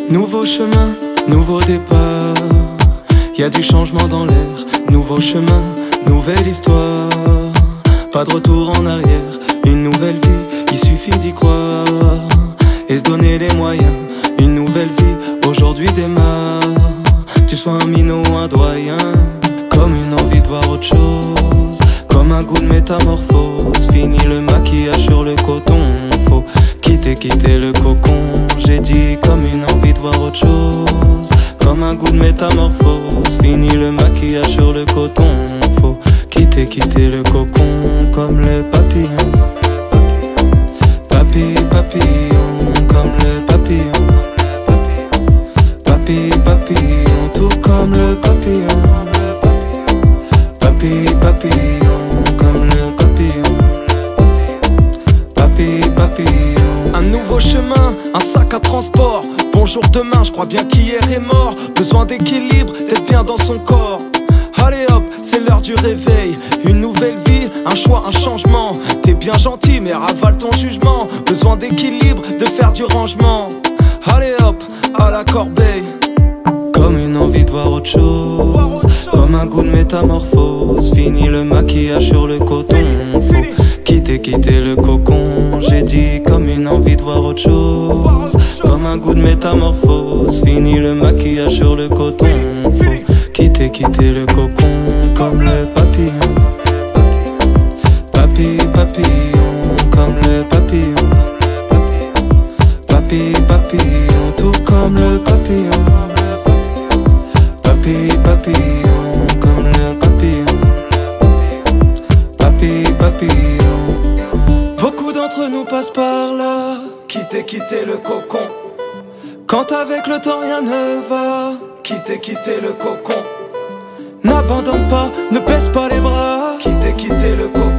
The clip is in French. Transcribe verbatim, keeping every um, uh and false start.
Nouveau chemin, nouveau départ. Y'a du changement dans l'air. Nouveau chemin, nouvelle histoire. Pas de retour en arrière. Une nouvelle vie, il suffit d'y croire et se donner les moyens. Une nouvelle vie, aujourd'hui démarre. Tu sois un minot ou un doyen. Comme une envie de voir autre chose. Comme un goût de métamorphose. Fini le maquillage sur le coton. Faut quitter, quitter le cocon. J'ai dit comme une envie de voir autre chose. Comme un goût de métamorphose. Fini le maquillage sur le coton. Faut quitter, quitter le cocon. Comme le papillon. Papi, papillon. Comme le papillon. Papi, papillon. Tout comme le papillon. Papi, papillon. Comme le papillon. Papi, papillon. Un nouveau chemin, un sac à transport. Bonjour demain, je crois bien qu'hier est mort. Besoin d'équilibre, d'être bien dans son corps. Allez hop, c'est l'heure du réveil. Une nouvelle vie, un choix, un changement. T'es bien gentil mais ravale ton jugement. Besoin d'équilibre, de faire du rangement. Allez hop, à la corbeille. Comme une envie de voir autre chose. Comme un goût de métamorphose. Fini le maquillage sur le coton. Faut quitter, quitter le cocon. J'ai dit comme une envie de voir autre chose. Comme un goût de métamorphose. Fini le maquillage sur le coton. Faut quitter, quitter le cocon. Comme le papillon. Papi, papillon. Comme le papillon. Papi, papillon. Tout comme le papillon. Papi, papillon, comme le papillon. Papi, papillon. Beaucoup d'entre nous passent par là. Quitter, quitter le cocon. Quand avec le temps rien ne va. Quitter, quitter le cocon. N'abandonne pas, ne baisse pas les bras. Quitter, quitter le cocon.